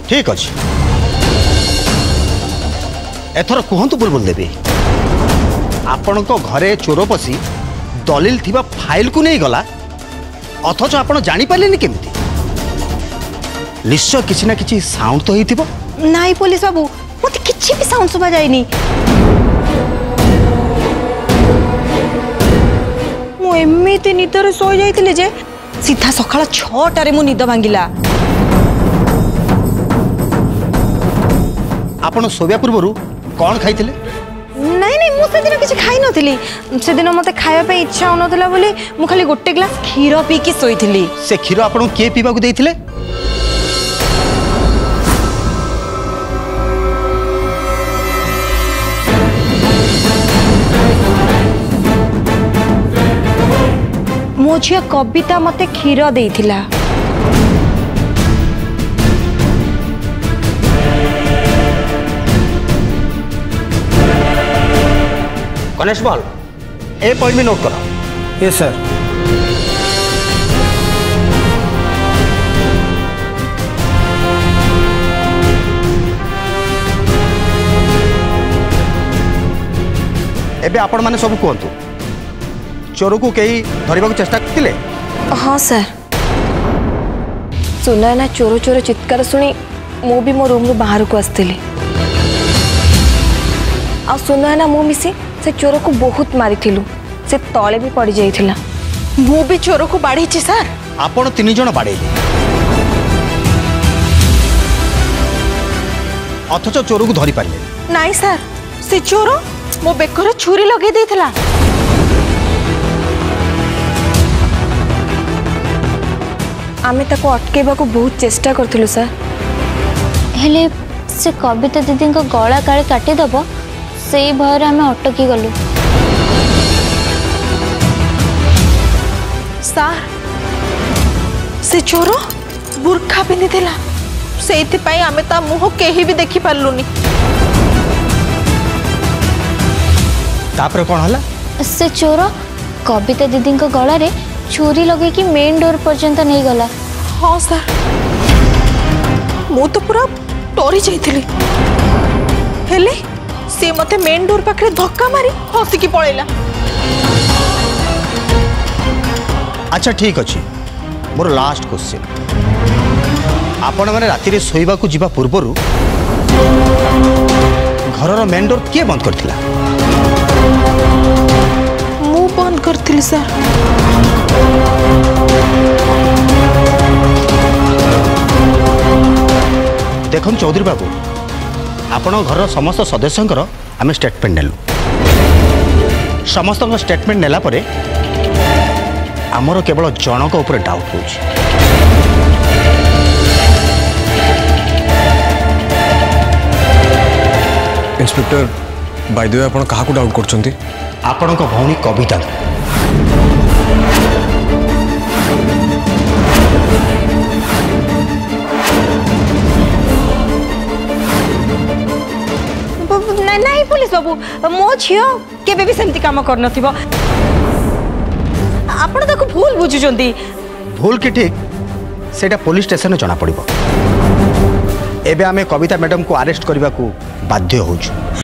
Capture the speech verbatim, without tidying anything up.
ठीक अच्छे एथर कहतु बुलबुल देवी आपण घरे चोर पशी दलिल थिबा फाइल को नहीं गला अथच आपण जानी पालेनी केमिति निश्चय किसी ना किसी साउंड तो होइथिबो नाई पुलिस बाबू मते किछि भी साउंड सुबा जायनी मु एमिति निदर सोई जाइतिले जे सीधा सकाळ छटा रे मु निद भांगिला आपण सोबिया पूर्वरु कौन खाइथिले नहीं नहीं मु से दिन किछि खाइ नथिली से दिन मते खाया पे इच्छा होनथला बोली मु खाली गोटे ग्लास खीर पी के सोइथिली से खीर आपण के पीबा को देथिले मो झिया कविता मते खीर देथिला कॉन्स्टेबल ए पॉइंट में नोट करो यस सर एबे आपण माने सब कहतु चोर को कई धरबा को चेष्टा करथिले हाँ सर सुनायना चोर चोर चित्कार सुनी मु भी मो रूम रु बाहर को आसथिली आ सुनायना मु मिसी से चोर को बहुत मारी थिलु से तले भी पड़ जाइथिला मु भी चोर को बाड़ी छी सर आपण तीन जण बाड़ेले अथच चोर को धरी पारले नहीं सर से चोर मो बेकर छुरी लगे देथिला आमे ताको अटकेबा को बहुत चेष्टा करथिलु सर हेले से कविता दीदी को गला काले काटी दबो से भयर आमे अटकी गलु सर से चोर बुरखा पिंधि थिला सेति पई आमे ता मुह केही भी देखि पारलुनी तापर कोन हला से चोर कविता दीदी को गला रे छुरी लगे कि मेन डोर पर्यंत नहीं गला हाँ सर मु तो पूरा डरी जाइथिली हेले से मते मेन डोर पाखरे धक्का मारी हसी की पळेला अच्छा ठीक अच्छे मोर लास्ट क्वेश्चन आपण माने राति रे सोइबा को जिबा पूर्वरु घरर मेन डोर के बंद करथिला मु बंद करथिली सर देखन चौधरी बाबू आपण घर समस्त सदस्यंकर आम स्टेटमेंट नेलु समस्त स्टेटमेंट नेला परे आमर केवल जनक ऊपर डाउट हो इंस्पेक्टर बाय द वे आपण काहा को डाउट करछंती आपण को भौणी कविता नहीं पुलिस बाबू मो झियो केबे भी सेमती काम कर नथिबो आपण ताको भूल बुझुचंती भूल कि ठीक सेटा पुलिस स्टेशन जना पड़िबो एबे आमे कविता मैडम को अरेस्ट करबा को बाध्य होछु।